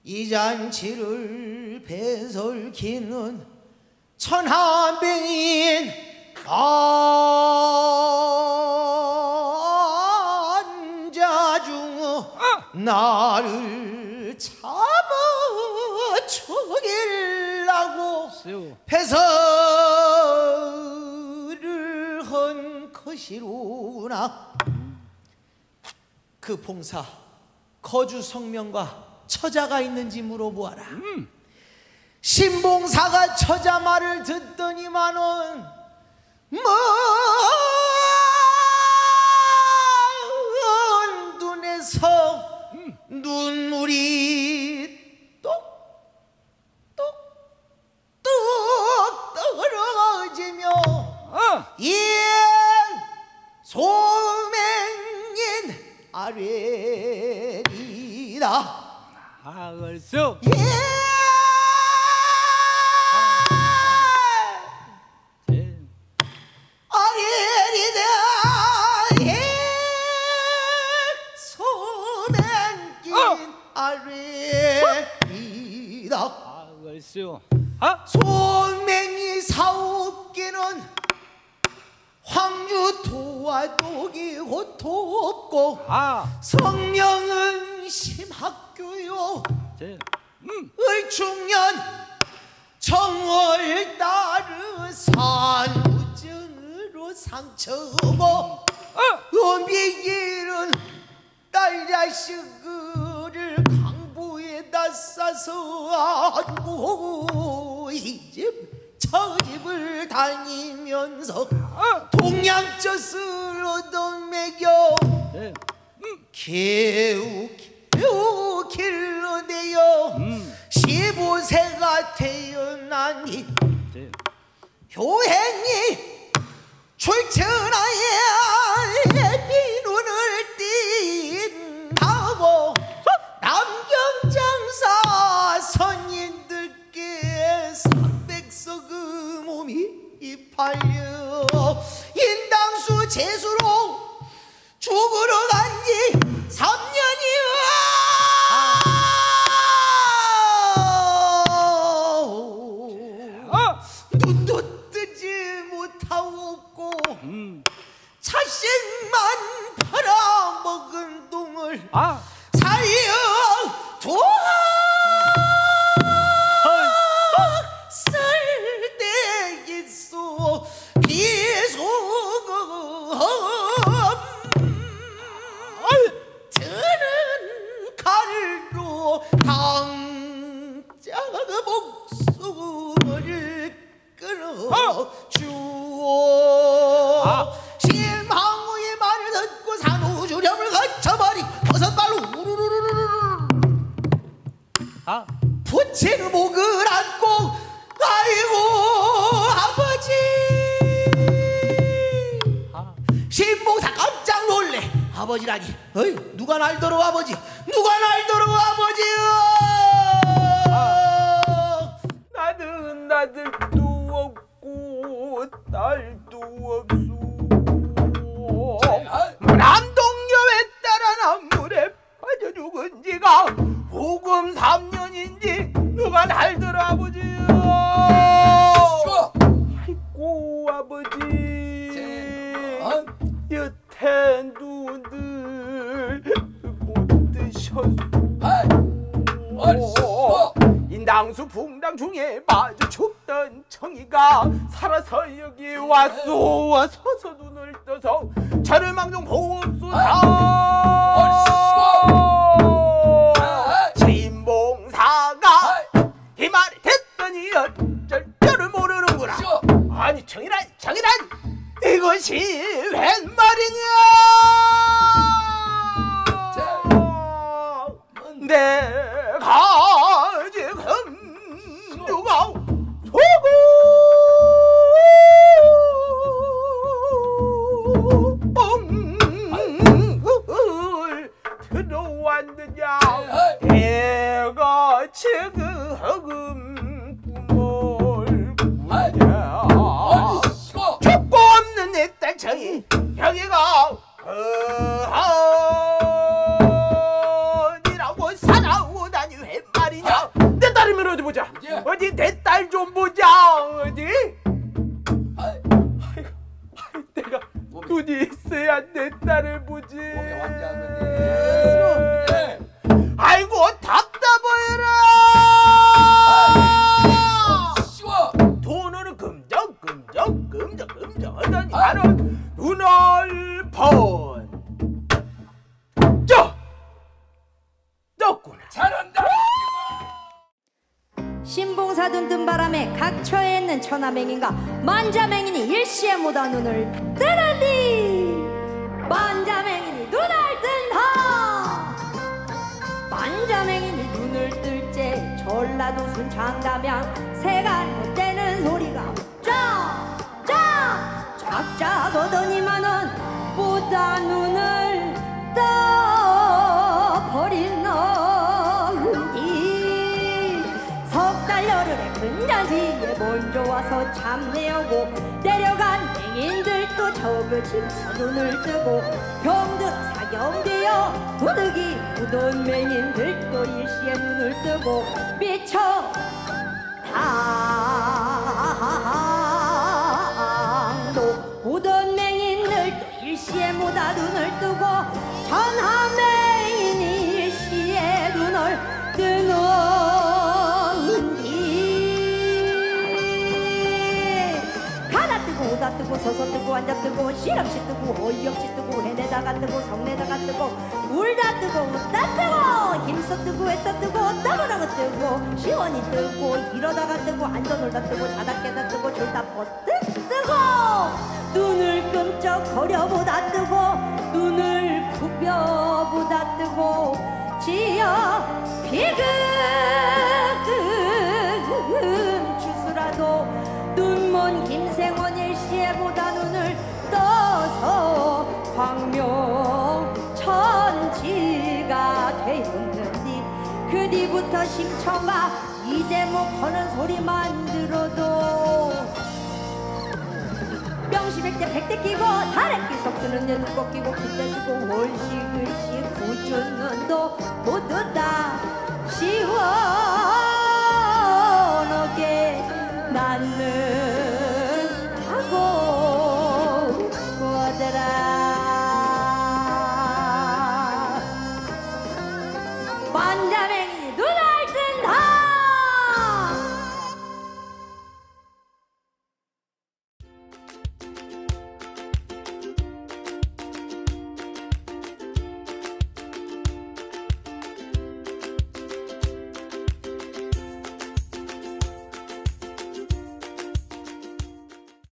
이 잔치를 배설키는 천하병인 안자중 나를 잡아 죽이려고 배설을 한 것이로구나. 그 봉사 거주 성명과 처자가 있는지 물어보아라. 신봉사가 처자 말을 듣더니만은 먼 눈에서 눈물이 똑똑똑 떨어지며 예 소맹인 아뢰리다. 알았어. 예. 아뢰리다. 예. 소맹인 아뢰리다. 알았어. 소맹이 사옵기는 황주 도와독이 호토 없고 성령은 심학교요 을중년 정월 따르 산우증으로 상처고 어미길은 딸 자식을 강부에다 싸서 안고 이집 저 집을 다니면서 동양젖을 얻어먹여 개우 길러내어 15세가 태어나니 효행이 출천하에 비눈을 띈다고 남경장사 선인들께 300석 그 몸이 팔려 인당수 재수로 죽으러 간지 3년이야. 눈도 뜨지 못하고 자식만 팔아먹은 동을 살려 쓸데 있어 비소금 드는 칼로 당자가 목숨을 끊어주오. 실망후의 말을 듣고 산후주렴을 거쳐버리 버섯발로 우르르르르르 부채를 목을 안고 아이고 아버지. 신봉사 깜짝 놀래. 아버지라니 어이 누가 날더러 아버지 누가 날더러 아버지. 나는 아들도 없고 딸도 없소. 남동여에 따라 물에 빠져 죽은 지가 호금 3년인지 누가 날더러 아버지. 아이고 아버지 여태 눈을 못 드셨소. 인당수 풍당 중에 마주 죽던 청이가 살아서 여기 왔소. 서서 눈을 떠서 저를 망정 보옵소서. 진봉사가 이 말을 듣더니 어쩔 줄을 모르는구나. 아니 청이란 이것이 웬 말이냐. 내가 지금 누가 소금을 들어왔느냐. 내가 지금 꿈을 꾸냐. 죽고 없는 내 딸 청이 여기가 어디라고 살아오다니 웬 말이냐. 눈이 있어야 내 딸을 보지. 몸에 환장하네. 아이고 답답해라. 쉬워. 돈을 금정 하다니 나는 눈을 번. 떴구나. 잘한다. 신봉사돈 뜬바람에 각처에 있는 천하맹인과 만자맹인이 일시에 못한 눈을 뜨는디 만자맹인이 눈을 뜬다. 만자맹인이 눈을 뜰째 전라도 순창담양 세간 못되는 소리가 쫙쫙 쫙쫙하더니만은 못한 눈을 떠버린 너은디 석 달 열흘에 근자지에 먼저 와서 참내하고 내려간 맹인들도 저그집서 눈을 뜨고 병들어 사경되어 부득이 묻은 맹인들도 일시에 눈을 뜨고 미쳐 당도 묻은 맹인들도 일시에 모다 눈을 뜨고 전하맹인이 일시에 눈을 뜨는디 가다 뜨고 오다 뜨고 서서 뜨고 앉아 뜨고 실없이 뜨고 어이없이 뜨고 해내다가 뜨고 성내다가 뜨고 울다 뜨고 웃다 뜨고 힘써 뜨고 애써 뜨고 떠보라고 뜨고 시원히 뜨고 이러다가 뜨고 앉아 놀다 뜨고 자다 깨다 뜨고 졸다 버뜩 뜨고 눈을 끔쩍거려보다 뜨고 눈을 부벼보다 뜨고 지어 비금 주스라도 눈먼 김생원 일시에보다 눈을 떠서 광명천지가 되었는디 그 뒤부터 심청가 이 대목 하는 소리만 들어도 명시백대 백대 끼고 달에 끼석 뜨는 데 눈꼭 끼고 빗대 쓰고 월시글시 구주는도 모두 다 시원하게 낳는다고 하더라.